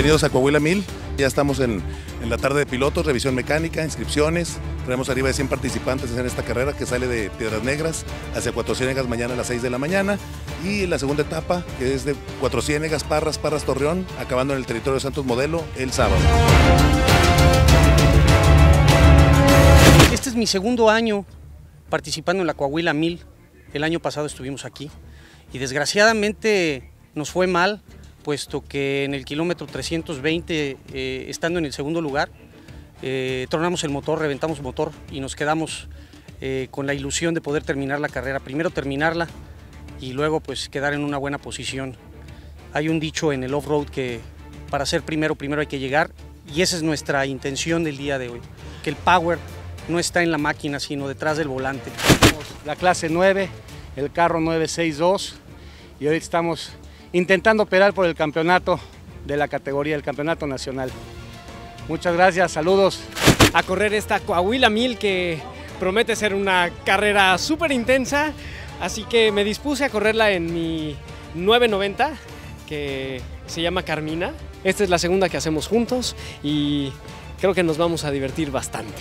Bienvenidos a Coahuila 1000. Ya estamos en la tarde de pilotos, revisión mecánica, inscripciones. Tenemos arriba de 100 participantes en esta carrera que sale de Piedras Negras hacia Cuatro Ciénegas mañana a las 6 de la mañana. Y la segunda etapa, que es de Cuatro Ciénegas, Parras, Torreón, acabando en el territorio de Santos Modelo el sábado. Este es mi segundo año participando en la Coahuila 1000. El año pasado estuvimos aquí y desgraciadamente nos fue mal, puesto que en el kilómetro 320, estando en el segundo lugar, tronamos el motor, reventamos motor y nos quedamos con la ilusión de poder terminar la carrera. Primero terminarla y luego pues quedar en una buena posición. Hay un dicho en el off-road que para ser primero hay que llegar, y esa es nuestra intención del día de hoy, que el power no está en la máquina sino detrás del volante. La clase 9, el carro 962, y hoy estamos intentando operar por el campeonato de la categoría, el campeonato nacional. Muchas gracias, saludos. A correr esta Coahuila 1000 que promete ser una carrera súper intensa, así que me dispuse a correrla en mi 990, que se llama Carmina. Esta es la segunda que hacemos juntos y creo que nos vamos a divertir bastante.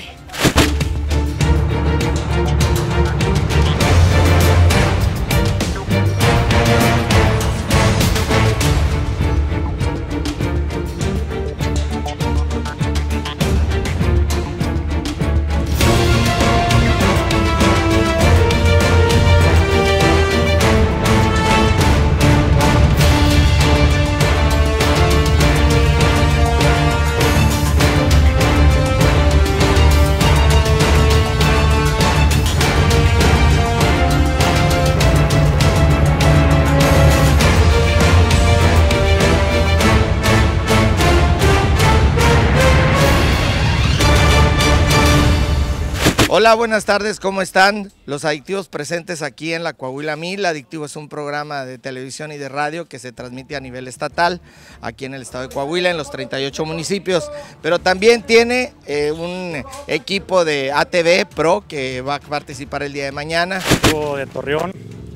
Hola, buenas tardes, ¿cómo están? Los adictivos presentes aquí en la Coahuila 1000. Adictivo es un programa de televisión y de radio que se transmite a nivel estatal, aquí en el estado de Coahuila, en los 38 municipios, pero también tiene un equipo de ATV Pro que va a participar el día de mañana. De Torreón,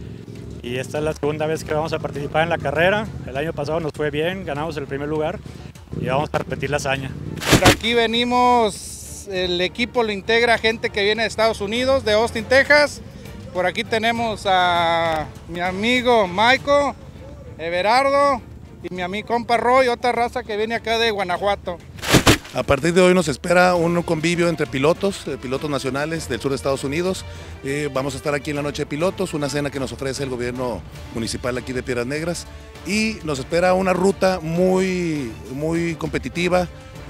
y esta es la segunda vez que vamos a participar en la carrera. El año pasado nos fue bien, ganamos el primer lugar y vamos a repetir la hazaña. Por aquí venimos. El equipo lo integra gente que viene de Estados Unidos, de Austin, Texas. Por aquí tenemos a mi amigo Michael, Everardo y mi amigo compa Roy, otra raza que viene acá de Guanajuato. A partir de hoy nos espera un convivio entre pilotos nacionales del sur de Estados Unidos. Vamos a estar aquí en la noche de pilotos, una cena que nos ofrece el gobierno municipal aquí de Piedras Negras, y nos espera una ruta muy competitiva,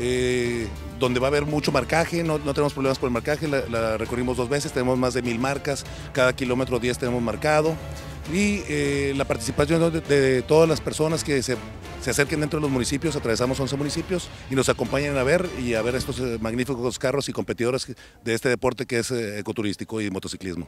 donde va a haber mucho marcaje. No tenemos problemas por el marcaje, la recorrimos 2 veces, tenemos más de 1000 marcas, cada kilómetro 10 tenemos marcado, y la participación de todas las personas que se acerquen dentro de los municipios. Atravesamos 11 municipios y nos acompañan a ver estos magníficos carros y competidores de este deporte que es ecoturístico y motociclismo.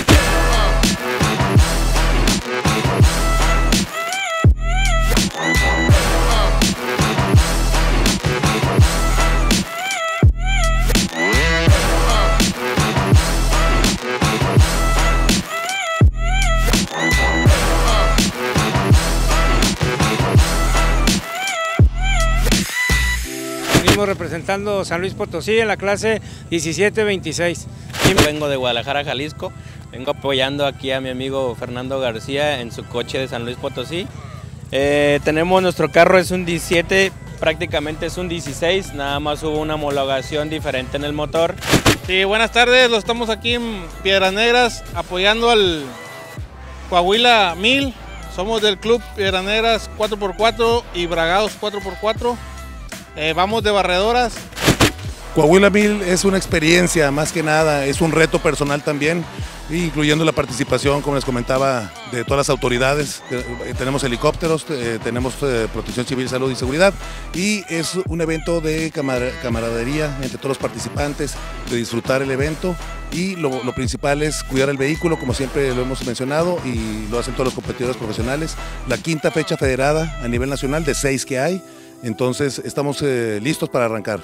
Representando San Luis Potosí en la clase 17-26. Vengo de Guadalajara, Jalisco. Vengo apoyando aquí a mi amigo Fernando García en su coche de San Luis Potosí. Tenemos nuestro carro, es un 17, prácticamente es un 16, nada más hubo una homologación diferente en el motor. Sí, buenas tardes, estamos aquí en Piedras Negras apoyando al Coahuila 1000. Somos del club Piedras Negras 4x4 y Bragados 4x4. Vamos de barredoras. Coahuila 1000 es una experiencia, más que nada, es un reto personal también, incluyendo la participación, como les comentaba, de todas las autoridades. Tenemos helicópteros, tenemos protección civil, salud y seguridad, y es un evento de camaradería entre todos los participantes, de disfrutar el evento, y lo principal es cuidar el vehículo, como siempre lo hemos mencionado, y lo hacen todos los competidores profesionales. La quinta fecha federada a nivel nacional de 6 que hay, entonces estamos listos para arrancar.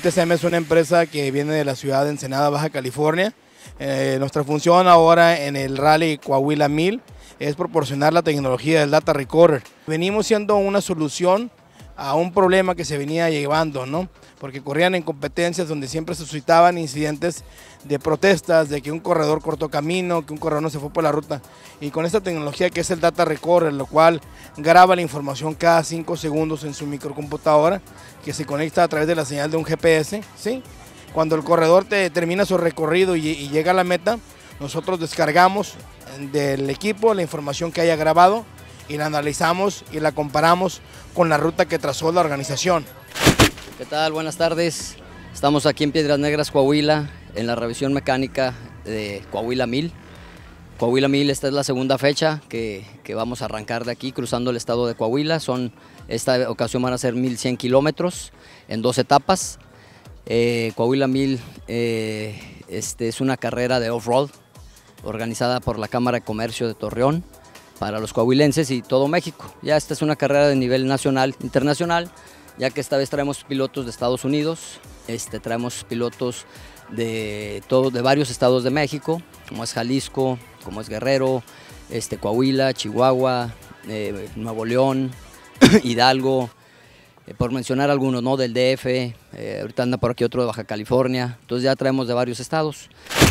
TCM es una empresa que viene de la ciudad de Ensenada, Baja California. Nuestra función ahora en el Rally Coahuila 1000 es proporcionar la tecnología del Data Recorder. Venimos siendo una solución a un problema que se venía llevando, ¿no? Porque corrían en competencias donde siempre se suscitaban incidentes de protestas, de que un corredor cortó camino, que un corredor no se fue por la ruta. Y con esta tecnología que es el Data Recorder, lo cual graba la información cada 5 segundos en su microcomputadora, que se conecta a través de la señal de un GPS, ¿sí? Cuando el corredor termina su recorrido y llega a la meta, nosotros descargamos del equipo la información que haya grabado y la analizamos y la comparamos con la ruta que trazó la organización. ¿Qué tal? Buenas tardes. Estamos aquí en Piedras Negras, Coahuila, en la revisión mecánica de Coahuila 1000. Coahuila 1000, esta es la segunda fecha que vamos a arrancar de aquí, cruzando el estado de Coahuila. Esta ocasión van a ser 1100 kilómetros en 2 etapas. Coahuila 1000 es una carrera de off-road organizada por la Cámara de Comercio de Torreón para los coahuilenses y todo México. Ya esta es una carrera de nivel nacional, internacional, ya que esta vez traemos pilotos de Estados Unidos, traemos pilotos de varios estados de México, como es Jalisco, como es Guerrero, Coahuila, Chihuahua, Nuevo León, Hidalgo, por mencionar algunos, ¿no? Del DF, ahorita anda por aquí otro de Baja California, entonces ya traemos de varios estados.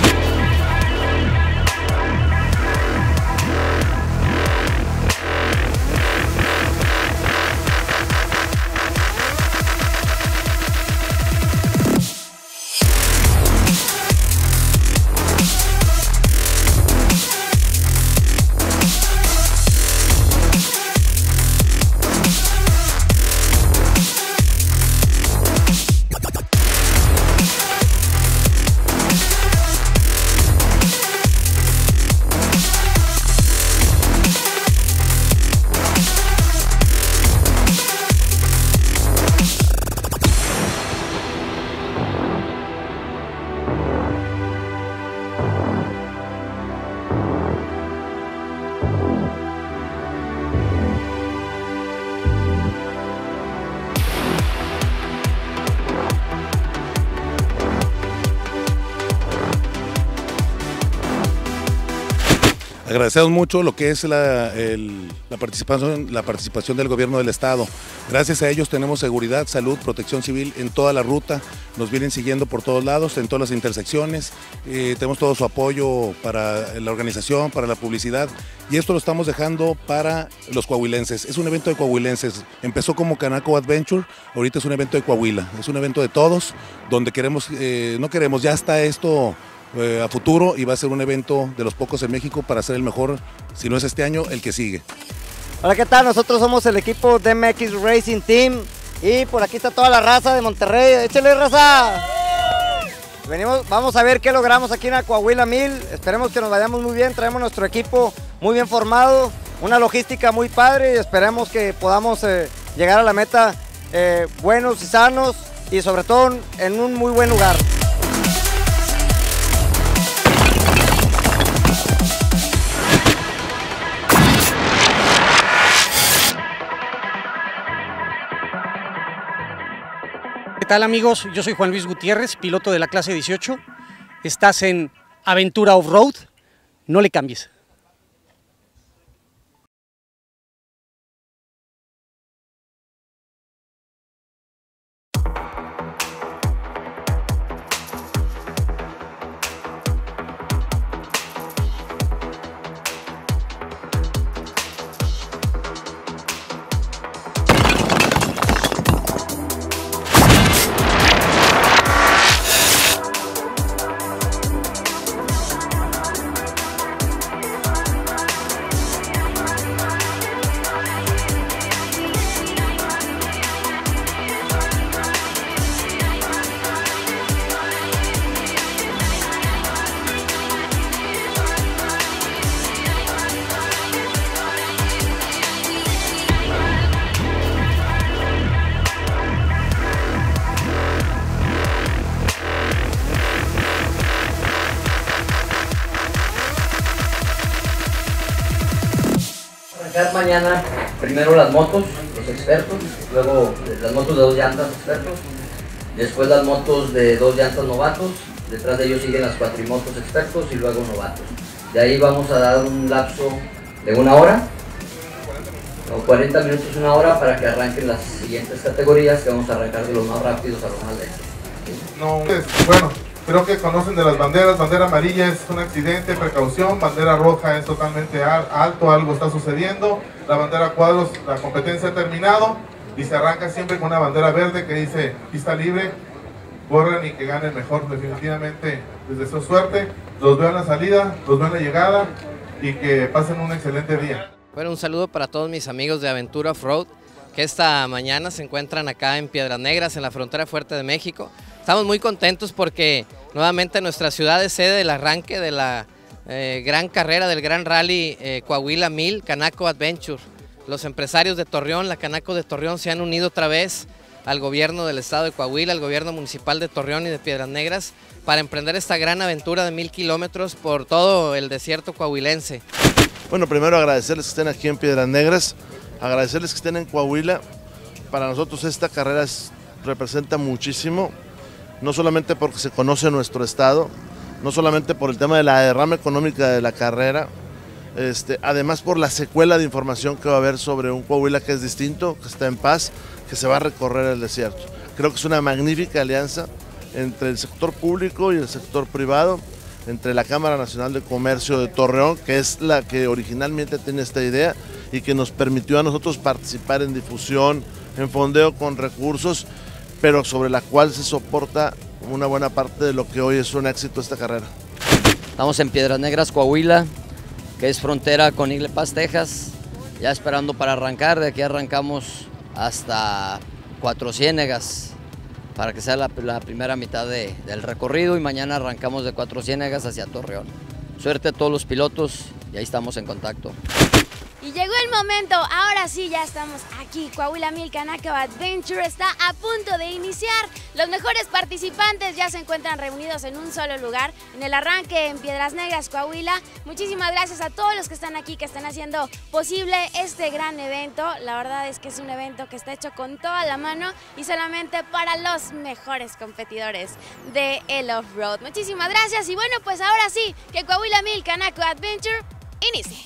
Agradecemos mucho lo que es la participación del gobierno del estado. Gracias a ellos tenemos seguridad, salud, protección civil en toda la ruta. Nos vienen siguiendo por todos lados, en todas las intersecciones. Tenemos todo su apoyo para la organización, para la publicidad. Y esto lo estamos dejando para los coahuilenses. Es un evento de coahuilenses. Empezó como Canaco Adventure, ahorita es un evento de Coahuila. Es un evento de todos, donde ya está esto a futuro y va a ser un evento de los pocos en México para ser el mejor, si no es este año, el que sigue. Hola, ¿qué tal? Nosotros somos el equipo DMX Racing Team y por aquí está toda la raza de Monterrey. ¡Échale, raza! Vamos a ver qué logramos aquí en la Coahuila 1000. Esperemos que nos vayamos muy bien, traemos nuestro equipo muy bien formado, una logística muy padre y esperemos que podamos llegar a la meta buenos y sanos y sobre todo en un muy buen lugar. ¿Qué tal, amigos? Yo soy Juan Luis Gutiérrez, piloto de la clase 18. Estás en Aventura Off-Road, no le cambies. Mañana primero las motos, los expertos, luego las motos de 2 llantas expertos, después las motos de 2 llantas novatos, detrás de ellos siguen las cuatrimotos expertos y luego novatos. De ahí vamos a dar un lapso de 1 hora, o 40 minutos, 1 hora, para que arranquen las siguientes categorías, que vamos a arrancar de los más rápidos a los más lentos. ¿Sí? No, bueno, creo que conocen de las banderas. Bandera amarilla es un accidente, precaución. Bandera roja es totalmente alto, algo está sucediendo. La bandera cuadros, la competencia ha terminado y se arranca siempre con una bandera verde que dice pista libre. Corren y que ganen mejor. Definitivamente les deseo suerte. Los veo en la salida, los veo en la llegada y que pasen un excelente día. Bueno, un saludo para todos mis amigos de Aventura Offroad, que esta mañana se encuentran acá en Piedras Negras, en la frontera fuerte de México. Estamos muy contentos porque nuevamente nuestra ciudad es sede del arranque de la gran carrera, del gran rally Coahuila 1000 Canaco Adventure. Los empresarios de Torreón, la Canaco de Torreón, se han unido otra vez al gobierno del estado de Coahuila, al gobierno municipal de Torreón y de Piedras Negras, para emprender esta gran aventura de 1000 kilómetros por todo el desierto coahuilense. Bueno, primero agradecerles que estén aquí en Piedras Negras, agradecerles que estén en Coahuila. Para nosotros esta carrera representa muchísimo, no solamente porque se conoce nuestro estado, no solamente por el tema de la derrama económica de la carrera, además por la secuela de información que va a haber sobre un Coahuila que es distinto, que está en paz, que se va a recorrer el desierto. Creo que es una magnífica alianza entre el sector público y el sector privado, entre la Cámara Nacional de Comercio de Torreón, que es la que originalmente tiene esta idea y que nos permitió a nosotros participar en difusión, en fondeo con recursos, pero sobre la cual se soporta una buena parte de lo que hoy es un éxito esta carrera. Estamos en Piedras Negras, Coahuila, que es frontera con Eagle Pass, Texas, ya esperando para arrancar. De aquí arrancamos hasta Cuatro Ciénegas, para que sea la primera mitad del recorrido, y mañana arrancamos de Cuatro Ciénegas hacia Torreón. Suerte a todos los pilotos y ahí estamos en contacto. Y llegó el momento, ahora sí ya estamos aquí. Coahuila 1000 Canaco Adventure está a punto de iniciar. Los mejores participantes ya se encuentran reunidos en un solo lugar, en el arranque en Piedras Negras, Coahuila. Muchísimas gracias a todos los que están aquí, que están haciendo posible este gran evento. La verdad es que es un evento que está hecho con toda la mano y solamente para los mejores competidores de el off-road. Muchísimas gracias y bueno, pues ahora sí, que Coahuila 1000 Canaco Adventure inicie.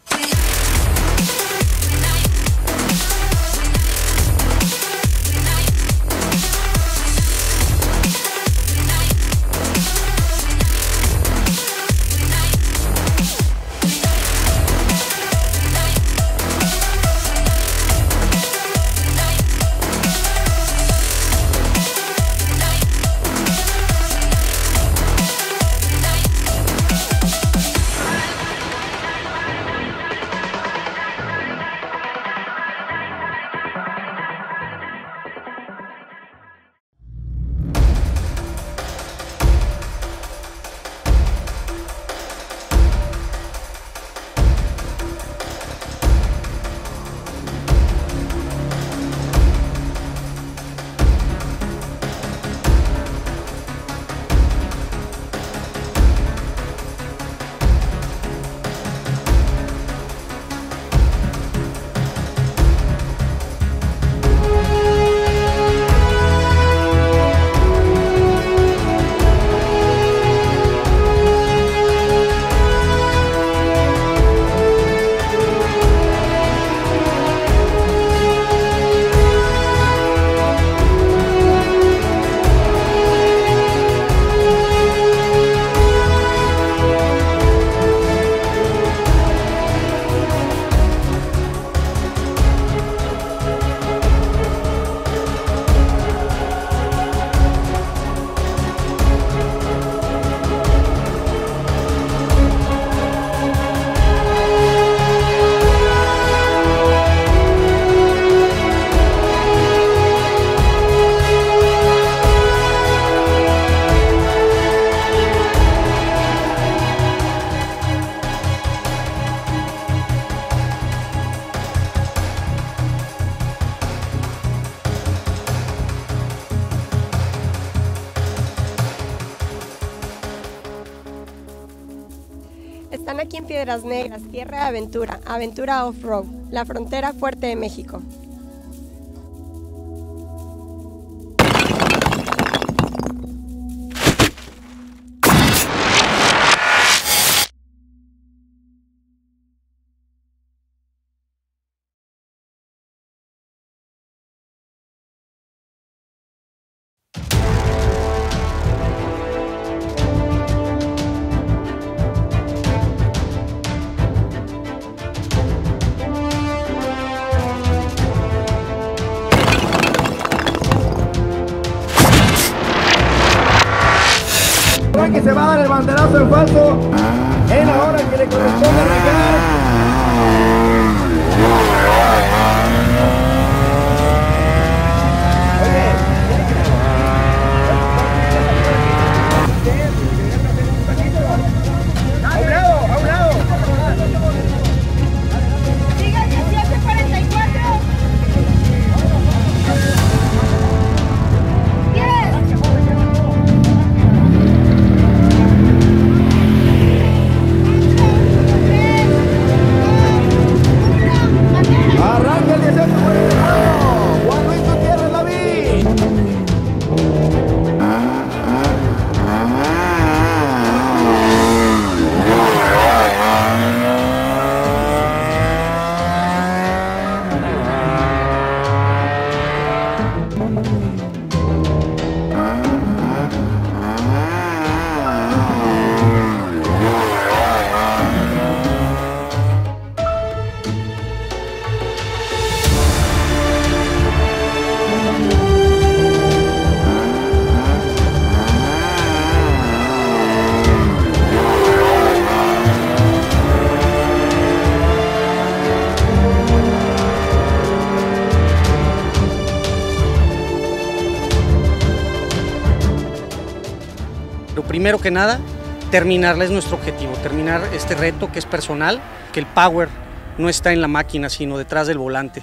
Están aquí en Piedras Negras, tierra de aventura, aventura off-road, la frontera fuerte de México. sabe que se va a dar el banderazo en falso en la hora que le corresponde arrancar. Primero que nada, terminarla es nuestro objetivo, terminar este reto que es personal, que el power no está en la máquina, sino detrás del volante.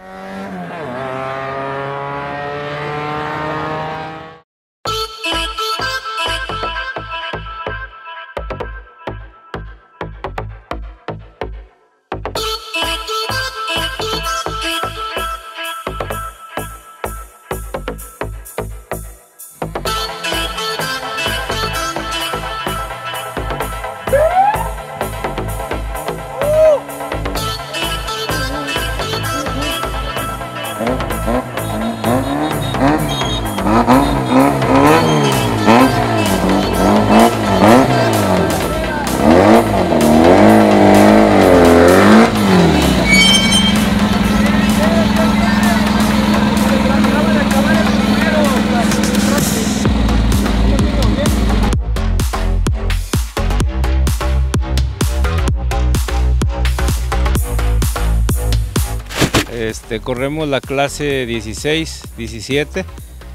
Corremos la clase 16, 17,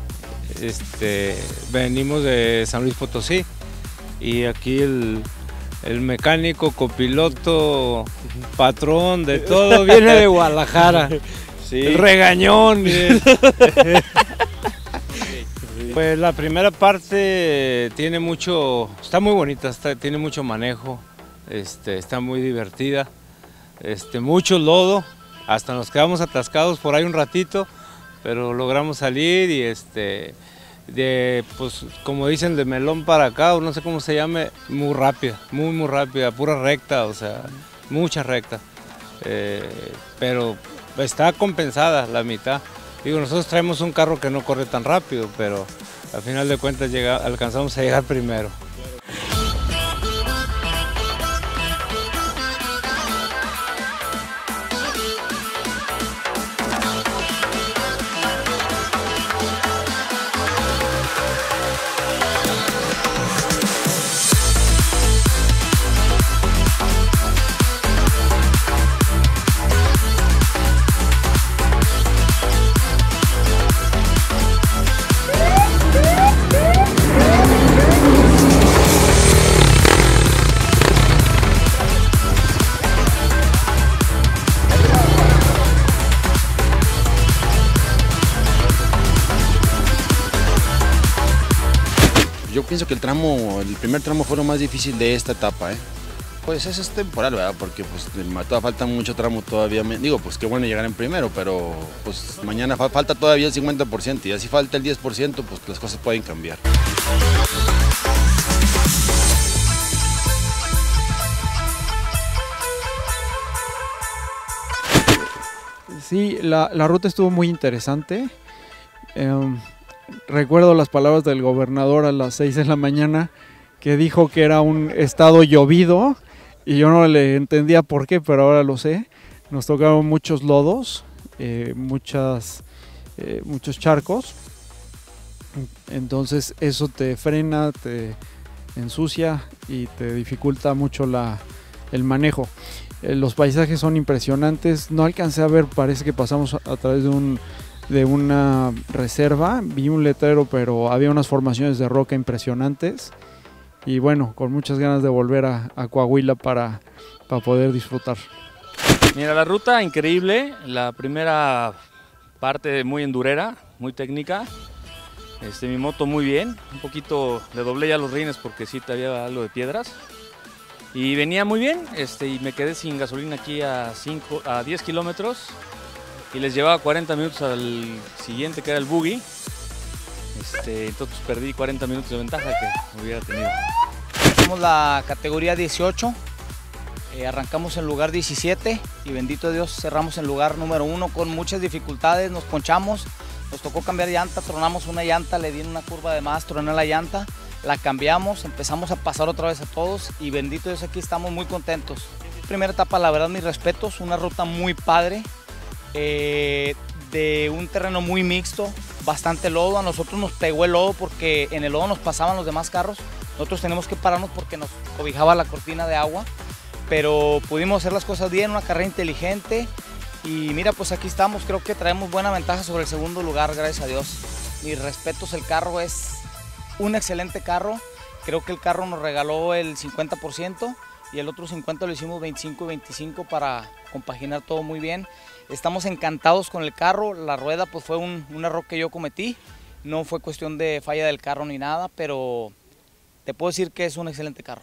venimos de San Luis Potosí y aquí el mecánico, copiloto, patrón, de todo viene de Guadalajara, sí. El regañón. Pues la primera parte tiene mucho, está muy bonita, tiene mucho manejo, está muy divertida, mucho lodo. Hasta nos quedamos atascados por ahí un ratito, pero logramos salir y pues como dicen, de melón para acá, o no sé cómo se llame, muy rápida, muy rápida, pura recta, o sea, mucha recta. Pero está compensada la mitad. Digo, nosotros traemos un carro que no corre tan rápido, pero al final de cuentas alcanzamos a llegar primero. Yo pienso que el primer tramo fue lo más difícil de esta etapa, Pues eso es temporal, ¿verdad? Porque pues todavía falta mucho tramo todavía. Digo, pues qué bueno llegar en primero, pero pues mañana falta todavía el 50% y así falta el 10%, pues las cosas pueden cambiar. Sí, la ruta estuvo muy interesante. Recuerdo las palabras del gobernador a las 6 de la mañana que dijo que era un estado llovido y yo no le entendía por qué, pero ahora lo sé. Nos tocaron muchos lodos, muchos charcos, entonces eso te frena, ensucia y te dificulta mucho el manejo. Los paisajes son impresionantes, no alcancé a ver, parece que pasamos a través de una reserva, vi un letrero, pero había unas formaciones de roca impresionantes y bueno, con muchas ganas de volver a Coahuila para poder disfrutar. Mira, la ruta increíble, la primera parte muy endurera, muy técnica, mi moto muy bien, un poquito le doblé ya los rines porque sí había algo de piedras y venía muy bien, y me quedé sin gasolina aquí a 10 kilómetros y les llevaba 40 minutos al siguiente que era el buggy, entonces perdí 40 minutos de ventaja que hubiera tenido. Somos la categoría 18, arrancamos en lugar 17 y bendito Dios cerramos en lugar número 1 con muchas dificultades, nos ponchamos, nos tocó cambiar llanta, tronamos una llanta, le di en una curva de más, troné la llanta, la cambiamos, empezamos a pasar otra vez a todos y bendito Dios aquí estamos muy contentos. Primera etapa, la verdad mis respetos, una ruta muy padre, de un terreno muy mixto, bastante lodo, a nosotros nos pegó el lodo porque en el lodo nos pasaban los demás carros, nosotros tenemos que pararnos porque nos cobijaba la cortina de agua, pero pudimos hacer las cosas bien, una carrera inteligente y mira, pues aquí estamos, creo que traemos buena ventaja sobre el segundo lugar, gracias a Dios. Mis respetos, el carro es un excelente carro, creo que el carro nos regaló el 50% y el otro 50% lo hicimos 25 y 25 para compaginar todo muy bien. Estamos encantados con el carro, la rueda pues fue un error que yo cometí, no fue cuestión de falla del carro ni nada, pero te puedo decir que es un excelente carro.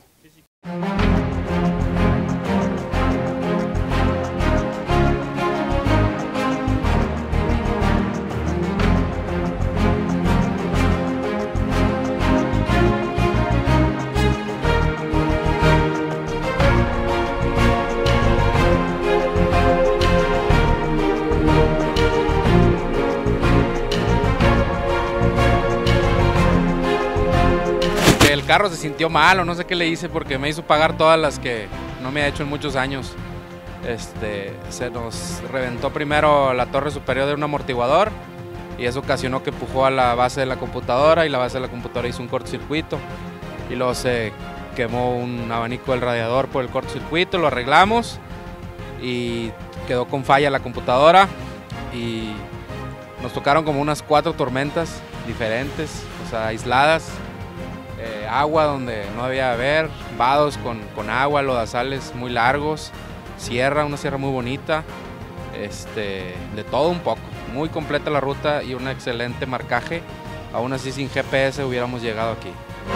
El carro se sintió mal o no sé qué le hice porque me hizo pagar todas las que no me ha hecho en muchos años. Se nos reventó primero la torre superior de un amortiguador y eso ocasionó que empujó a la base de la computadora y la base de la computadora hizo un cortocircuito y luego se quemó un abanico del radiador por el cortocircuito, lo arreglamos y quedó con falla la computadora y nos tocaron como unas 4 tormentas diferentes, o sea, aisladas. Agua donde no debía haber, vados con agua, lodazales muy largos, una sierra muy bonita, de todo un poco, muy completa la ruta y un excelente marcaje, aún así sin GPS hubiéramos llegado aquí.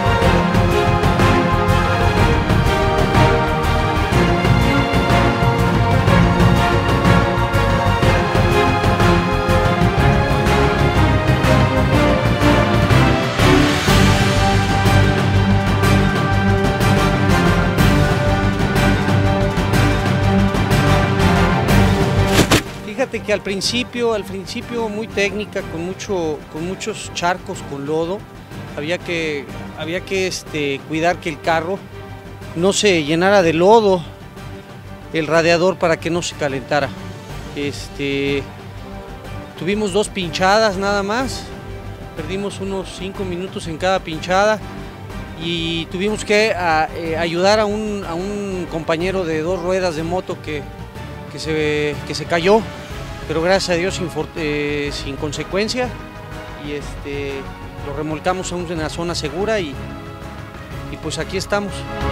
Fíjate que al principio muy técnica, con muchos charcos, con lodo, había que cuidar que el carro no se llenara de lodo, el radiador para que no se calentara. Tuvimos 2 pinchadas nada más, perdimos unos 5 minutos en cada pinchada y tuvimos que ayudar a un compañero de 2 ruedas de moto que se cayó, pero gracias a Dios sin consecuencia y lo remolcamos a una zona segura y pues aquí estamos.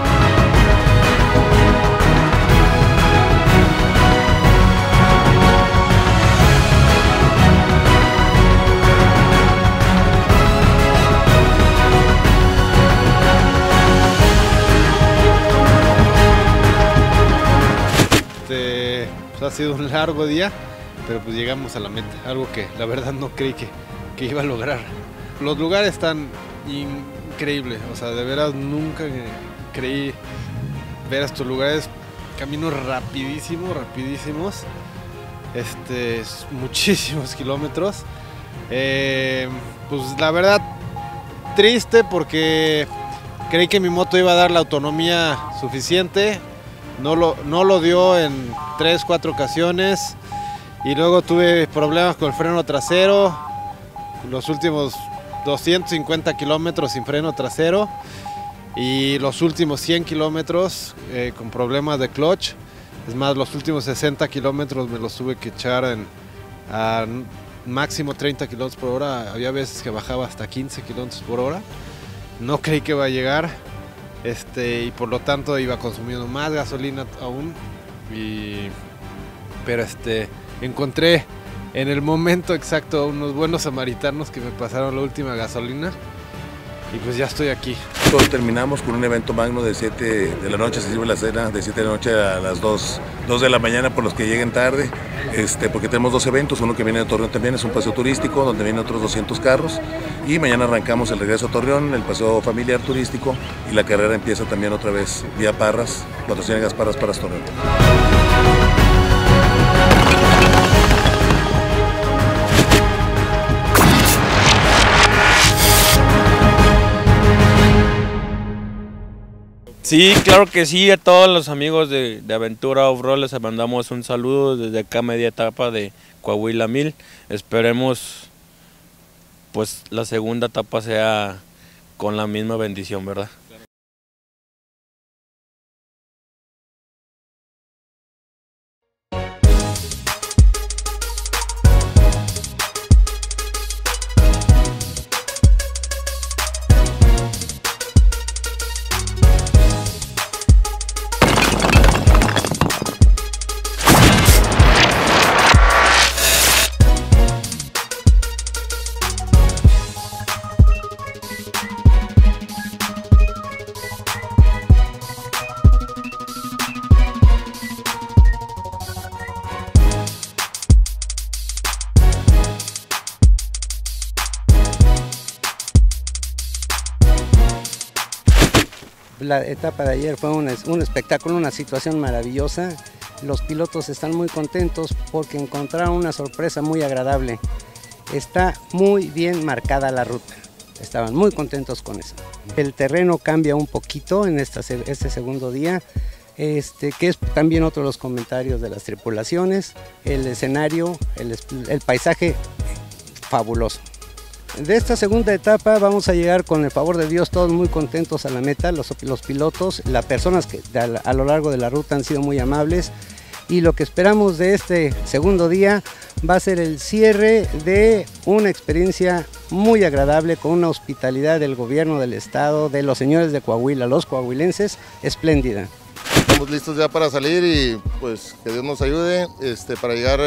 Ha sido un largo día, pero pues llegamos a la meta, algo que la verdad no creí que iba a lograr. Los lugares están increíbles, o sea, de veras nunca creí ver estos lugares, caminos rapidísimos, muchísimos kilómetros. Pues la verdad triste porque creí que mi moto iba a dar la autonomía suficiente. No lo dio en 3-4 ocasiones y luego tuve problemas con el freno trasero, los últimos 250 kilómetros sin freno trasero y los últimos 100 kilómetros con problemas de clutch. Es más, los últimos 60 kilómetros me los tuve que echar a máximo 30 kilómetros por hora. Había veces que bajaba hasta 15 kilómetros por hora. No creí que iba a llegar y por lo tanto iba consumiendo más gasolina aún. Pero encontré en el momento exacto unos buenos samaritanos que me pasaron la última gasolina y pues ya estoy aquí. Todos terminamos con un evento magno de 7 de la noche, se sirve la cena de 7 de la noche a las 2 de la mañana por los que lleguen tarde, porque tenemos 2 eventos, uno que viene de Torreón también, es un paseo turístico donde vienen otros 200 carros y mañana arrancamos el regreso a Torreón, el paseo familiar turístico y la carrera empieza también otra vez vía Parras, Cuatro Ciénegas Parras Torreón. Sí, claro que sí, a todos los amigos de Aventura Off-Road les mandamos un saludo desde acá, media etapa de Coahuila 1000. Esperemos pues la segunda etapa sea con la misma bendición, ¿verdad? La etapa de ayer fue un espectáculo, una situación maravillosa. Los pilotos están muy contentos porque encontraron una sorpresa muy agradable. Está muy bien marcada la ruta. Estaban muy contentos con eso. El terreno cambia un poquito en este segundo día, que es también otro de los comentarios de las tripulaciones. El escenario, el paisaje, fabuloso. De esta segunda etapa vamos a llegar con el favor de Dios todos muy contentos a la meta, los pilotos, las personas que a lo largo de la ruta han sido muy amables y lo que esperamos de este segundo día va a ser el cierre de una experiencia muy agradable con una hospitalidad del gobierno del estado, de los señores de Coahuila, los coahuilenses, espléndida. Estamos listos ya para salir y pues que Dios nos ayude para llegar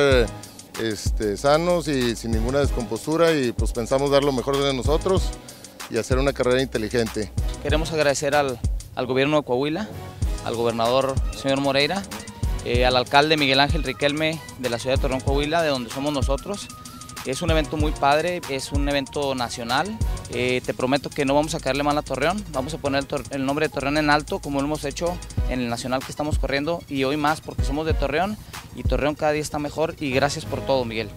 sanos y sin ninguna descompostura y pues pensamos dar lo mejor de nosotros y hacer una carrera inteligente. Queremos agradecer al gobierno de Coahuila, al gobernador señor Moreira, al alcalde Miguel Ángel Riquelme de la ciudad de Torreón, Coahuila, de donde somos nosotros. Es un evento muy padre, es un evento nacional. Te prometo que no vamos a caerle mal a Torreón, vamos a poner el nombre de Torreón en alto como lo hemos hecho en el nacional que estamos corriendo y hoy más porque somos de Torreón y Torreón cada día está mejor y gracias por todo, Miguel.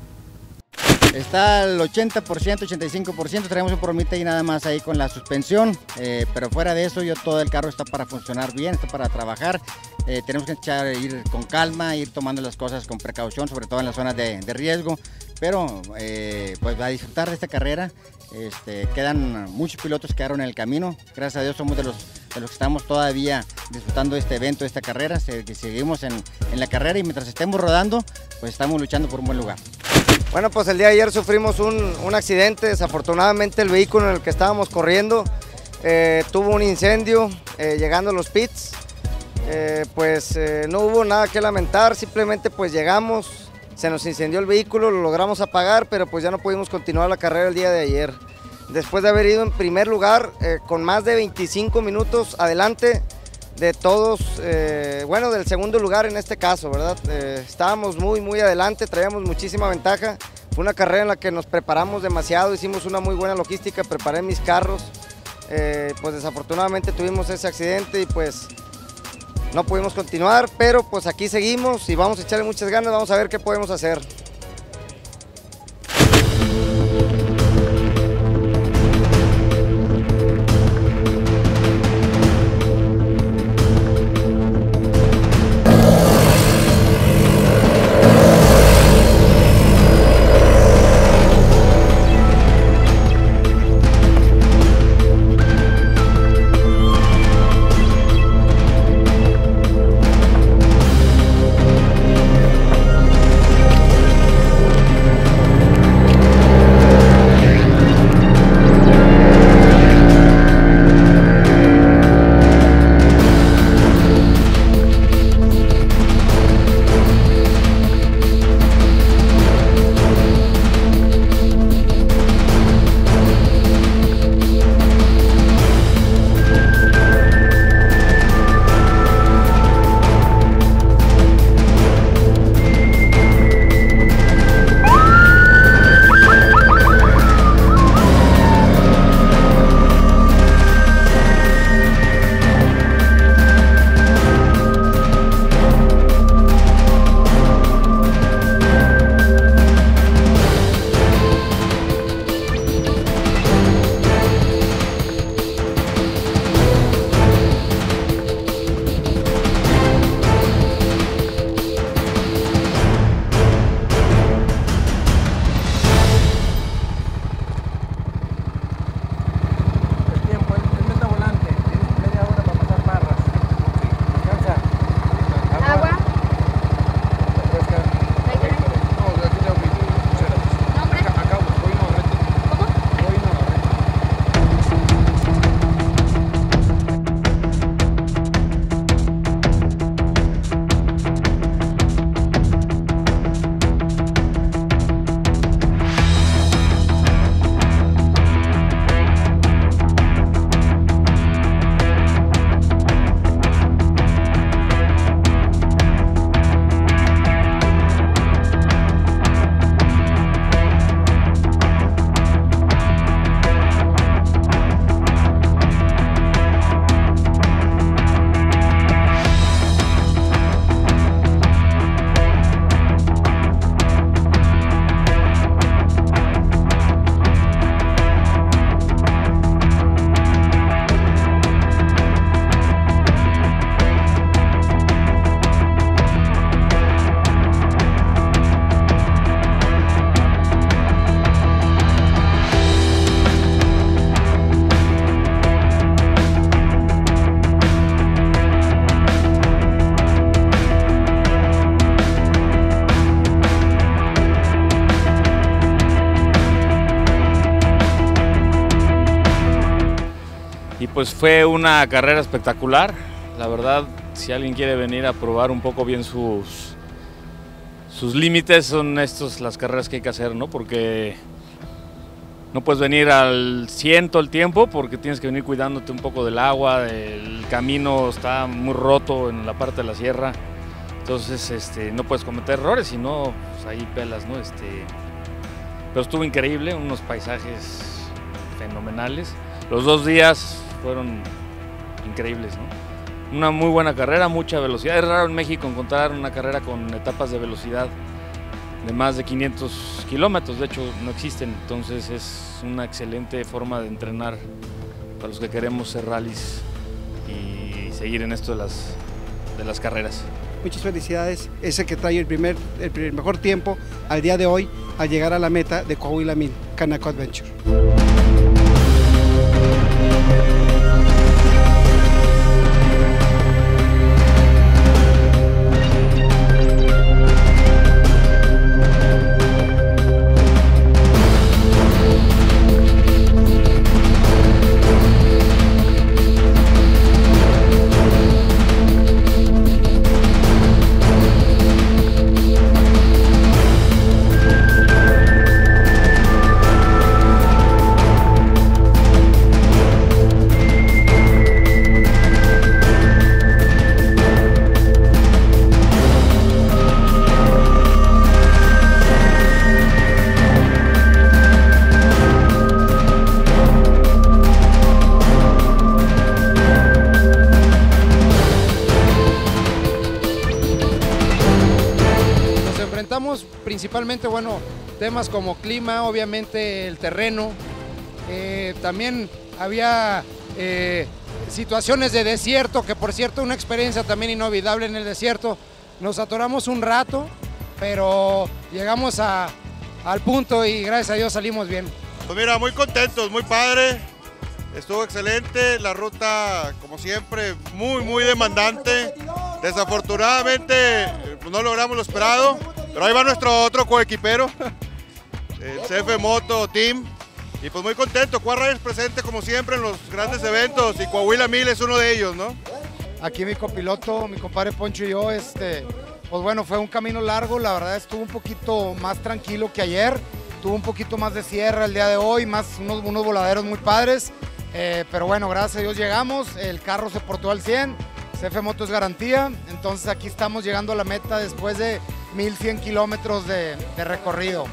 Está al 80%, 85%, traemos un problemita ahí nada más ahí con la suspensión, pero fuera de eso todo el carro está para funcionar bien, está para trabajar. Tenemos que ir con calma, ir tomando las cosas con precaución, sobre todo en las zonas de riesgo, pero pues a disfrutar de esta carrera. Quedan muchos pilotos que quedaron en el camino, gracias a Dios somos de los que estamos todavía disfrutando de este evento, de esta carrera, seguimos en la carrera y mientras estemos rodando, pues estamos luchando por un buen lugar. Bueno, pues el día de ayer sufrimos un accidente, desafortunadamente el vehículo en el que estábamos corriendo tuvo un incendio llegando a los pits, no hubo nada que lamentar, simplemente pues llegamos, se nos incendió el vehículo, lo logramos apagar, pero pues ya no pudimos continuar la carrera el día de ayer. Después de haber ido en primer lugar con más de 25 minutos adelante de todos, del segundo lugar en este caso, ¿verdad? Estábamos muy adelante, traíamos muchísima ventaja. Fue una carrera en la que nos preparamos demasiado, hicimos una muy buena logística, preparé mis carros. Pues desafortunadamente tuvimos ese accidente y pues no pudimos continuar, pero pues aquí seguimos y vamos a echarle muchas ganas, vamos a ver qué podemos hacer. pues fue una carrera espectacular. La verdad, si alguien quiere venir a probar un poco bien sus límites, son las carreras que hay que hacer, ¿no? Porque no puedes venir al 100 todo el tiempo, porque tienes que venir cuidándote un poco del agua, el camino está muy roto en la parte de la sierra, entonces no puedes cometer errores, si no, pues ahí pelas, ¿no? Pero estuvo increíble, unos paisajes fenomenales. Los 2 días fueron increíbles, ¿no? Una muy buena carrera, mucha velocidad. Es raro en México encontrar una carrera con etapas de velocidad de más de 500 kilómetros, de hecho no existen, entonces es una excelente forma de entrenar para los que queremos ser rallies y seguir en esto de las carreras. Muchas felicidades, ese que trae el mejor tiempo al día de hoy al llegar a la meta de Coahuila 1000, Canaco Adventure. Principalmente, bueno, temas como clima, obviamente el terreno, también había situaciones de desierto, que por cierto una experiencia también inolvidable en el desierto. Nos atoramos un rato, pero llegamos al punto y gracias a Dios salimos bien. Pues mira, muy contentos, muy padre, estuvo excelente, la ruta como siempre muy demandante, desafortunadamente pues no logramos lo esperado. Pero ahí va nuestro otro coequipero, el CF Moto Team, y pues muy contento. Quad Riders presente como siempre en los grandes eventos y Coahuila 1000 es uno de ellos, ¿no? Aquí mi copiloto, mi compadre Poncho y yo, pues bueno, fue un camino largo, la verdad estuvo un poquito más tranquilo que ayer, tuvo un poquito más de sierra el día de hoy, más unos voladeros muy padres, pero bueno, gracias a Dios llegamos, el carro se portó al 100, CF Moto es garantía, entonces aquí estamos llegando a la meta después de 1100 kilómetros de recorrido.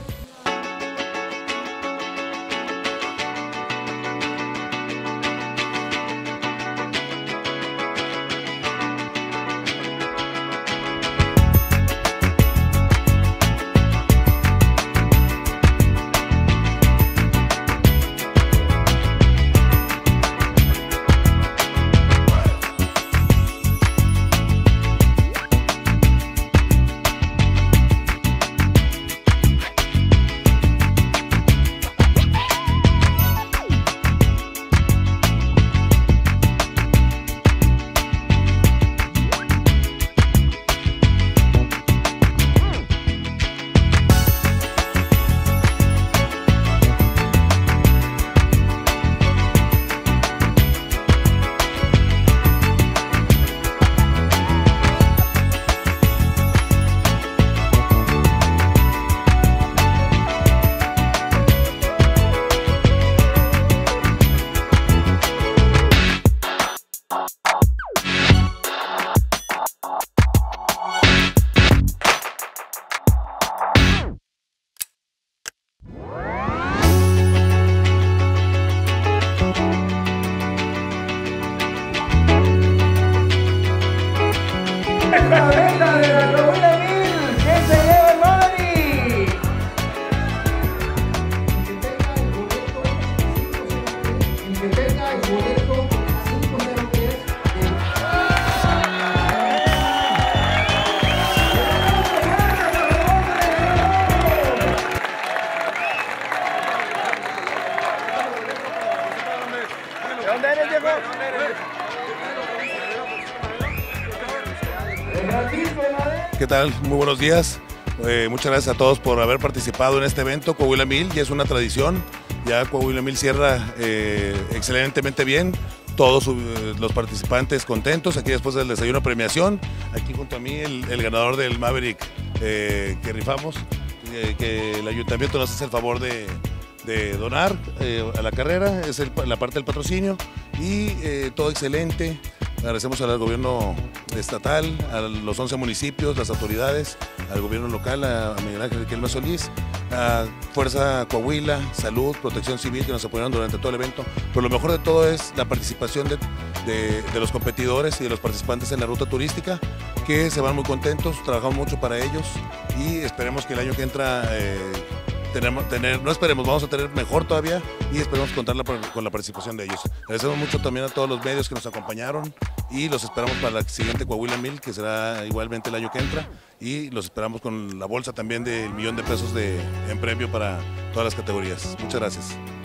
¿Qué tal? Muy buenos días. Muchas gracias a todos por haber participado en este evento. Coahuila 1000 ya es una tradición. Ya Coahuila 1000 cierra excelentemente bien. todos los participantes contentos. Aquí después del desayuno premiación, aquí junto a mí el ganador del Maverick que rifamos, que el ayuntamiento nos hace el favor de donar a la carrera, es la parte del patrocinio y todo excelente. Agradecemos al gobierno estatal, a los 11 municipios, las autoridades, al gobierno local, a Miguel Ángel Riquelme Solís, a Fuerza Coahuila, Salud, Protección Civil, que nos apoyaron durante todo el evento. Pero lo mejor de todo es la participación de los competidores y de los participantes en la ruta turística, que se van muy contentos, trabajamos mucho para ellos y esperemos que el año que entra vamos a tener mejor todavía y esperemos contar con la participación de ellos. Agradecemos mucho también a todos los medios que nos acompañaron y los esperamos para la siguiente Coahuila 1000, que será igualmente el año que entra, y los esperamos con la bolsa también del $1,000,000 en premio para todas las categorías. Muchas gracias.